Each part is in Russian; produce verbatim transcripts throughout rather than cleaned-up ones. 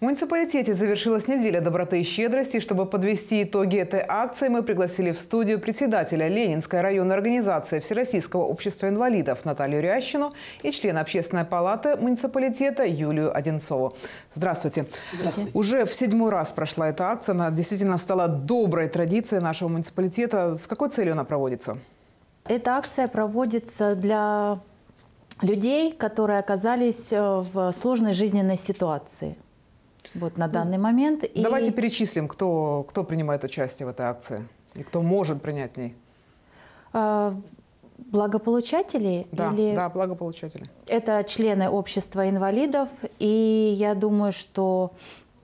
В муниципалитете завершилась неделя доброты и щедрости. Чтобы подвести итоги этой акции, мы пригласили в студию председателя Ленинской районной организации Всероссийского общества инвалидов Наталью Рящину и члена общественной палаты муниципалитета Юлию Одинцову. Здравствуйте. Здравствуйте. Уже в седьмой раз прошла эта акция. Она действительно стала доброй традицией нашего муниципалитета. С какой целью она проводится? Эта акция проводится для людей, которые оказались в сложной жизненной ситуации. Вот на данный момент. Давайте и... перечислим, кто, кто принимает участие в этой акции и кто может принять в ней. А, благополучатели? Да, или... да, благополучатели. Это члены общества инвалидов. И я думаю, что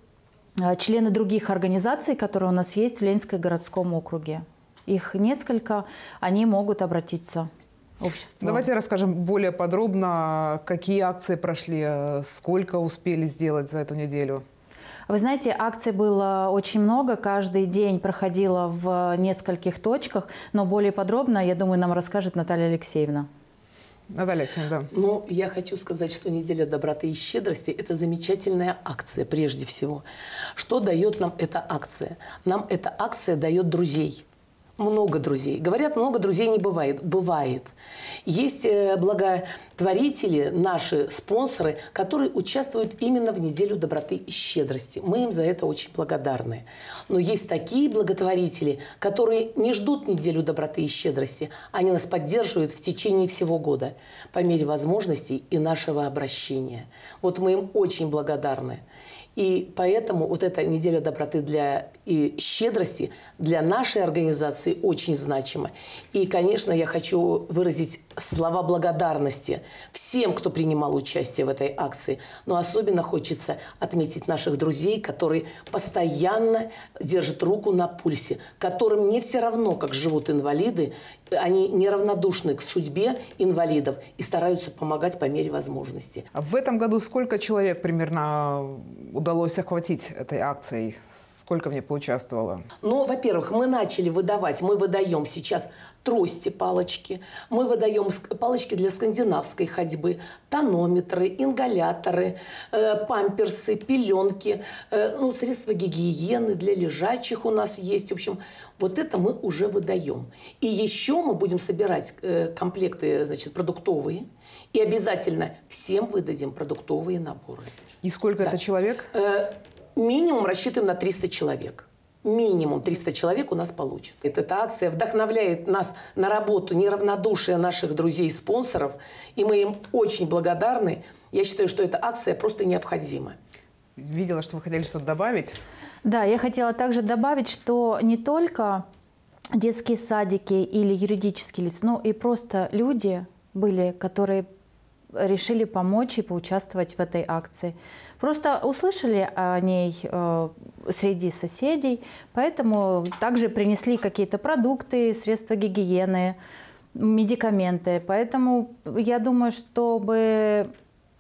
члены других организаций, которые у нас есть в Ленинском городском округе. Их несколько, они могут обратиться. Общество. Давайте расскажем более подробно, какие акции прошли, сколько успели сделать за эту неделю. Вы знаете, акций было очень много, каждый день проходило в нескольких точках, но более подробно, я думаю, нам расскажет Наталья Алексеевна. Наталья Алексеевна, да. Ну, я хочу сказать, что неделя доброты и щедрости – это замечательная акция прежде всего. Что дает нам эта акция? Нам эта акция дает друзей. Много друзей. Говорят, много друзей не бывает. Бывает. Есть благотворители, наши спонсоры, которые участвуют именно в неделю доброты и щедрости. Мы им за это очень благодарны. Но есть такие благотворители, которые не ждут неделю доброты и щедрости. Они нас поддерживают в течение всего года по мере возможностей и нашего обращения. Вот мы им очень благодарны. И поэтому вот эта неделя доброты для и щедрости для нашей организации очень значима. И, конечно, я хочу выразить слова благодарности всем, кто принимал участие в этой акции. Но особенно хочется отметить наших друзей, которые постоянно держат руку на пульсе, которым не все равно, как живут инвалиды. Они неравнодушны к судьбе инвалидов и стараются помогать по мере возможности. А в этом году сколько человек примерно удалось охватить этой акцией? Сколько в ней поучаствовало? Ну, во-первых, мы начали выдавать, мы выдаем сейчас трости, палочки, мы выдаем палочки для скандинавской ходьбы, тонометры, ингаляторы, э, памперсы, пеленки, э, ну, средства гигиены для лежачих у нас есть. В общем, вот это мы уже выдаем. И еще мы будем собирать э, комплекты, значит, продуктовые. И обязательно всем выдадим продуктовые наборы. И сколько да. это человек? Э, минимум рассчитываем на триста человек. Минимум триста человек у нас получат. Эта акция вдохновляет нас на работу, неравнодушие наших друзей-спонсоров. И мы им очень благодарны. Я считаю, что эта акция просто необходима. Видела, что вы хотели что-то добавить. Да, я хотела также добавить, что не только детские садики или юридические лица, но и просто люди были, которые решили помочь и поучаствовать в этой акции. Просто услышали о ней э, среди соседей, поэтому также принесли какие-то продукты, средства гигиены, медикаменты. Поэтому я думаю, чтобы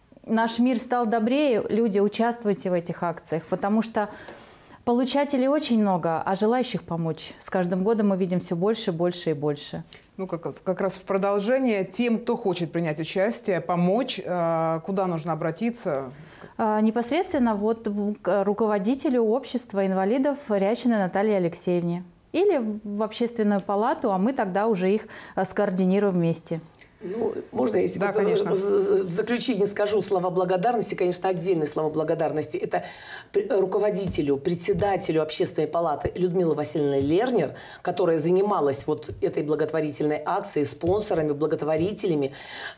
наш мир стал добрее, люди, участвуйте в этих акциях, потому что получателей очень много, а желающих помочь с каждым годом мы видим все больше, больше и больше. Ну, как, как раз в продолжение тем, кто хочет принять участие, помочь, э, куда нужно обратиться? А, непосредственно вот к руководителю общества инвалидов Рящиной Наталье Алексеевне. Или в общественную палату, а мы тогда уже их скоординируем вместе. Ну, можно, если да, вот конечно. в заключение скажу слова благодарности, конечно, отдельные слова благодарности. Это руководителю, председателю общественной палаты Людмилы Васильевны Лернер, которая занималась вот этой благотворительной акцией, спонсорами, благотворителями.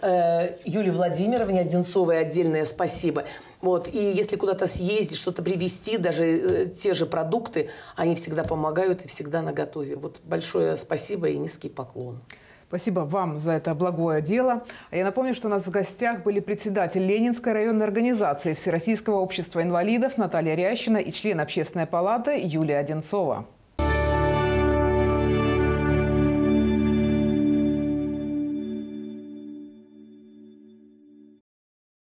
Э, Юлии Владимировне Одинцовой отдельное спасибо. Вот. И если куда-то съездить, что-то привезти, даже э, те же продукты, они всегда помогают и всегда наготове. Вот большое спасибо и низкий поклон. Спасибо вам за это благое дело. А я напомню, что у нас в гостях были председатель Ленинской районной организации Всероссийского общества инвалидов Наталья Рящина и член общественной палаты Юлия Одинцова.